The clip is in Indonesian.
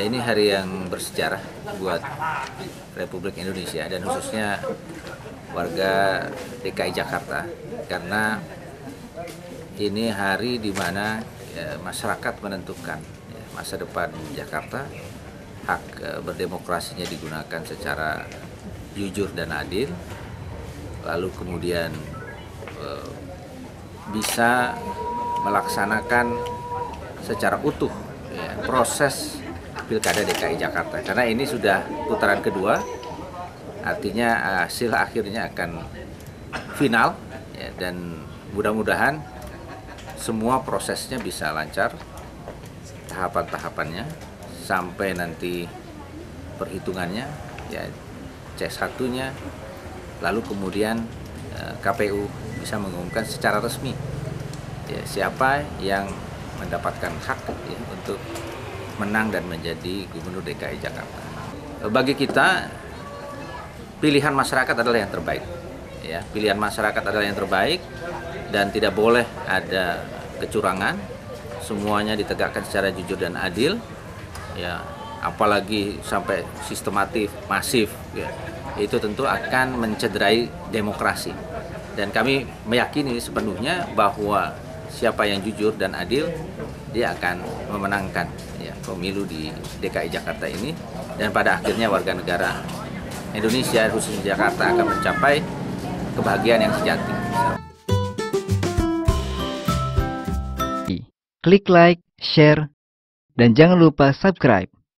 Ya, ini hari yang bersejarah buat Republik Indonesia dan khususnya warga DKI Jakarta, karena ini hari di mana masyarakat menentukan masa depan Jakarta. Hak berdemokrasinya digunakan secara jujur dan adil, lalu kemudian bisa melaksanakan secara utuh proses Pilkada DKI Jakarta, karena ini sudah putaran kedua, artinya hasil akhirnya akan final dan mudah-mudahan semua prosesnya bisa lancar, tahapan-tahapannya sampai nanti perhitungannya C1-nya, lalu kemudian KPU bisa mengumumkan secara resmi siapa yang mendapatkan hak untuk menang dan menjadi Gubernur DKI Jakarta. Bagi kita, pilihan masyarakat adalah yang terbaik. Pilihan masyarakat adalah yang terbaik dan tidak boleh ada kecurangan. Semuanya ditegakkan secara jujur dan adil. Apalagi sampai sistematif, masif. Itu tentu akan mencederai demokrasi. Dan kami meyakini sepenuhnya bahwa siapa yang jujur dan adil, dia akan memenangkan pemilu di DKI Jakarta ini, dan pada akhirnya warga negara Indonesia khususnya Jakarta akan mencapai kebahagiaan yang sejati. Klik like, share, dan jangan lupa subscribe.